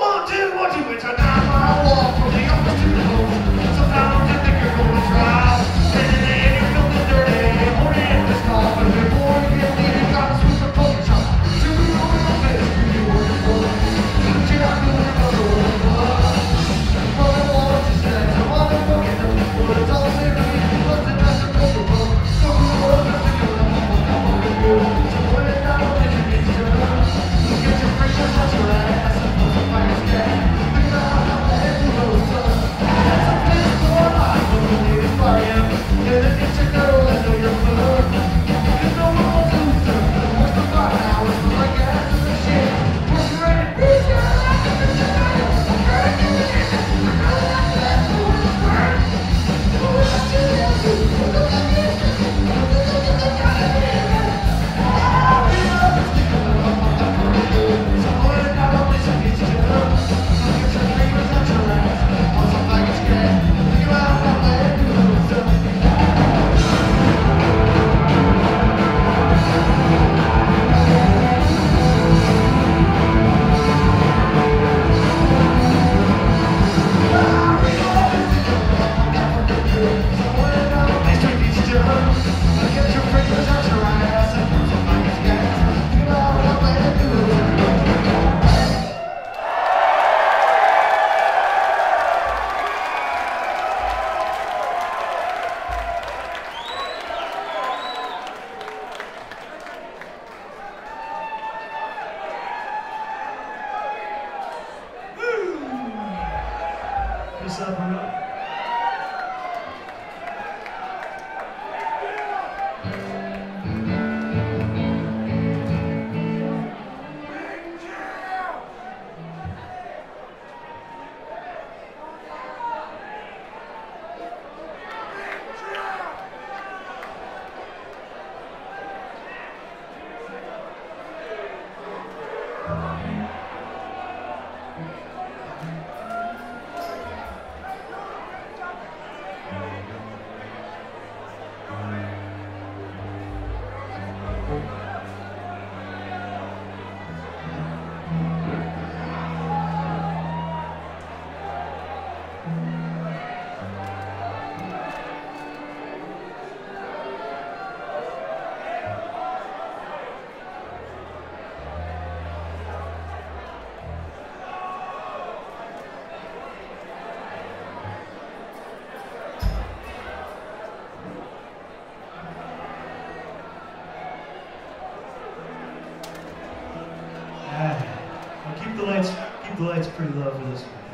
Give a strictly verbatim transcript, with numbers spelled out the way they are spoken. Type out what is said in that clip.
One, two, one, two, it's a nine mile walk from the office to the home. Sometimes you think you're going to trial, and in the end you're feeling dirty, only in this call, but before you get leave, you gotta switch the poker shop. So you know what I'm saying, who you working for? You're not doing another one, but for the walls you said, so I'm not fucking them, but it's all there to me, but the nice are poker book. So who the world is thinking of them, I'm fucking you. So put it down and you get your get your freckles out your ass, and put some fire scat. Think about how the heck you know it's done. That's a place for a lot, but you need to fire you. Yeah, then get your girl and know you're good. Cause no one wants to lose her. What's the five hours for like ass and the shit? What's your ready? Who's your life? I'm gonna do it. I'm gonna like that. Who's the bird? Who's the chicken? Who's the chicken? What's up, bro? Keep the lights, keep the lights pretty low for this one.